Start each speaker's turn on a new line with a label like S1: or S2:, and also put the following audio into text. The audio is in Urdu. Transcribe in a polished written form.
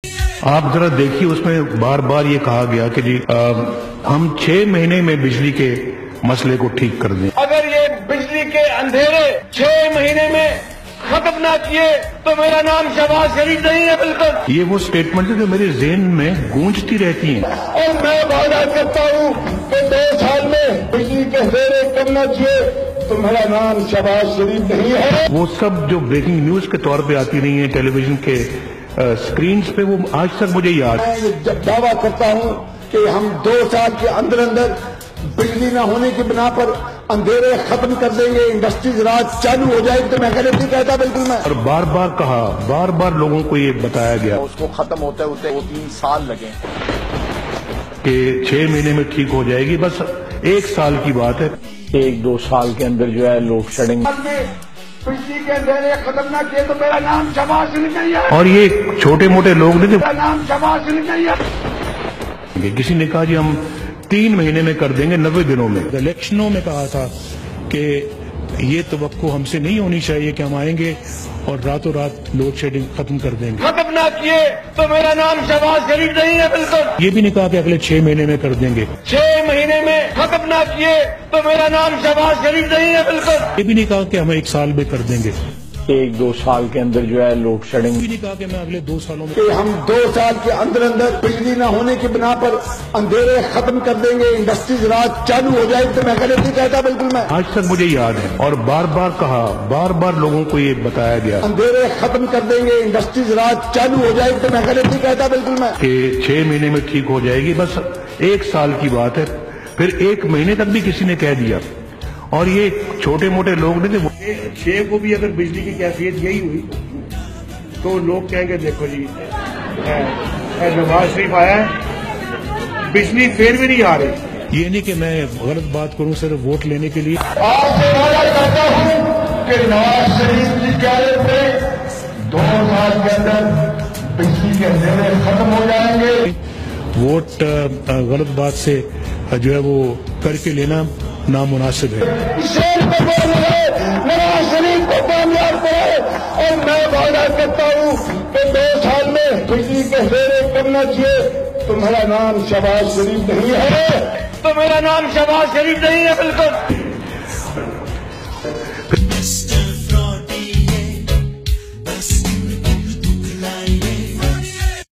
S1: آپ ذرا دیکھیے اس میں بار بار یہ کہا گیا کہ جی ہم 6 مہینے میں بجلی کے مسئلے کو ٹھیک کر دیں۔
S2: اگر یہ بجلی کے اندھیرے 6 مہینے میں ختم نہ کیے تو میرا نام شہباز شریف نہیں ہے۔ بالکل
S1: یہ وہ سٹیٹمنٹ ہے جو میرے ذہن میں گونجتی رہتی ہیں،
S2: اور میں وعدہ کرتا ہوں کہ 2 سال میں بجلی کے اندھیرے کم نہ کیے تو میرا نام شہباز شریف نہیں ہے۔
S1: وہ سب جو بریکنگ نیوز کے طور پہ آتی رہی ہیں ٹیلی ویژن کے سکرینز پہ، وہ آج تک مجھے یاد ہے۔
S2: میں جب دعویٰ کرتا ہوں کہ ہم 2 سال کے اندر بجلی نہ ہونے کی بنا پر اندھیرے ختم کر دیں گے، انڈسٹریز رات چالو ہو جائے تو میں غلط نہیں کہتا۔ بالکل میں
S1: اور بار بار کہا، بار بار لوگوں کو یہ بتایا گیا
S3: اس کو ختم ہوتے ہوتے 3 سال لگے
S1: کہ 6 مہینے میں ٹھیک ہو جائے گی، بس 1 سال کی بات ہے۔
S3: 1-2 سال کے اندر جو ہے لوڈ شیڈنگ
S2: بجلی کے اندھیرے ختم نہ کیے تو میرا نام شہباز شریف نہیں ہے۔
S1: اور یہ چھوٹے موٹے لوگ نہیں
S2: میرا نام شہباز شریف نہیں ہے۔
S1: تھے، کسی نے کہا جی ہم 3 مہینے میں کر دیں گے، 90 دنوں میں۔ الیکشنوں میں کہا تھا کہ یہ توقع ہم سے نہیں ہونی چاہیے کہ ہم آئیں گے اور راتوں رات لوڈ شیڈنگ ختم کر دیں گے۔
S2: ختم نہ کیے تو میرا نام شہباز شریف نہیں ہے۔ بالکل
S1: یہ بھی نہیں کہا کہ اگلے 6 مہینے میں کر دیں گے۔
S2: 6 مہینے میں ختم نہ کیے تو میرا نام شہباز شریف نہیں ہے۔ بالکل
S1: یہ بھی نہیں کہا کہ ہم 1 سال میں کر دیں گے۔
S3: 1-2 سال کے اندر جو ہے لوڈ شیڈنگ
S1: یہ بھی نہیں کہا کہ میں اگلے 2 سالوں میں۔
S2: کہ ہم 2 سال کے اندر بجلی نہ ہونے کی بنا پر اندھیرے ختم کر دیں گے، انڈسٹریز رات چالو ہو جائے تو میں غلط نہیں کہتا۔ بالکل میں
S1: آج تک مجھے یاد ہے، اور بار بار کہا، بار بار لوگوں کو یہ بتایا گیا
S2: اندھیرے ختم کر دیں گے، انڈسٹریز رات چالو ہو جائے تو میں غلط نہیں کہتا۔ بالکل میں
S1: کہ 6 مہینے میں ٹھیک ہو جائے گی، بس 1 سال کی بات ہے۔ پھر 1 مہینے تک بھی کسی نے کہہ دیا، اور یہ چھوٹے موٹے لوگ نہیں تھے۔
S4: 6 کو بھی اگر بجلی کی کیفیت یہی ہوئی تو لوگ کہیں گے دیکھو جی نواز شریف آیا ہے، بجلی پھر بھی نہیں آ رہی۔
S1: یہ نہیں کہ میں غلط بات کروں صرف ووٹ لینے کے لیے۔
S2: آپ سے وعدہ کرتا ہوں کہ نواز شریف کی قیادت میں 2 سال کے اندر بجلی کے اندھیرے ختم ہو جائیں گے۔
S1: ووٹ غلط بات سے جو ہے وہ کر کے لینا نامناسب ہے۔
S2: شیر کو بول رہے نواز شریف کو کامیاب کرے، اور میں وعدہ کرتا ہوں کہ 2 سال میں بجلی کے اندھیرے کم نہ کیے تو میرا نام شہباز شریف نہیں ہے۔ تو میرا نام شہباز شریف نہیں ہے۔ بالکل